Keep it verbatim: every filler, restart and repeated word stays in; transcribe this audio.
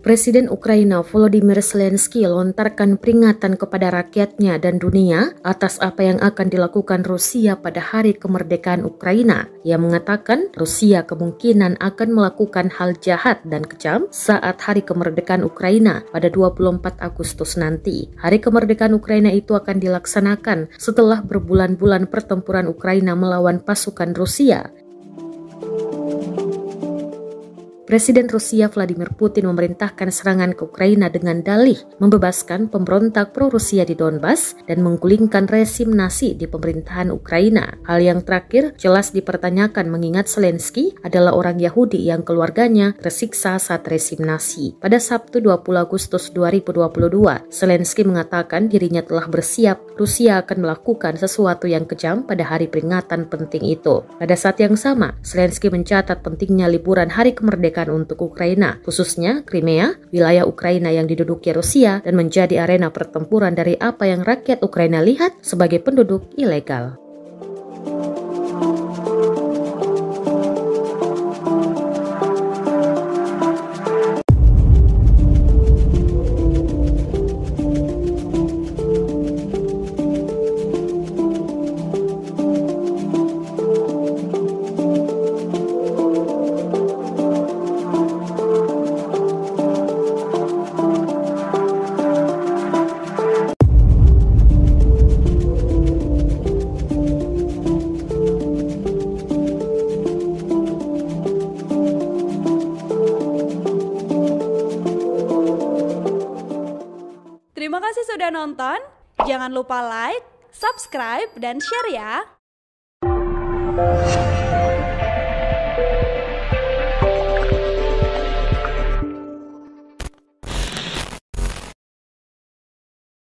Presiden Ukraina Volodymyr Zelensky lontarkan peringatan kepada rakyatnya dan dunia atas apa yang akan dilakukan Rusia pada hari kemerdekaan Ukraina. Ia mengatakan Rusia kemungkinan akan melakukan hal jahat dan kejam saat hari kemerdekaan Ukraina pada dua puluh empat Agustus nanti. Hari kemerdekaan Ukraina itu akan dilaksanakan setelah berbulan-bulan pertempuran Ukraina melawan pasukan Rusia. Presiden Rusia Vladimir Putin memerintahkan serangan ke Ukraina dengan dalih membebaskan pemberontak pro-Rusia di Donbas dan menggulingkan rezim Nazi di pemerintahan Ukraina. Hal yang terakhir jelas dipertanyakan mengingat Zelensky adalah orang Yahudi yang keluarganya tersiksa saat rezim Nazi. Pada Sabtu dua puluh Agustus dua ribu dua puluh dua, Zelensky mengatakan dirinya telah bersiap Rusia akan melakukan sesuatu yang kejam pada hari peringatan penting itu. Pada saat yang sama, Zelensky mencatat pentingnya liburan hari kemerdekaan untuk Ukraina, khususnya Crimea, wilayah Ukraina yang diduduki Rusia dan menjadi arena pertempuran dari apa yang rakyat Ukraina lihat sebagai penduduk ilegal. Terima kasih sudah nonton. Jangan lupa like, subscribe, dan share ya.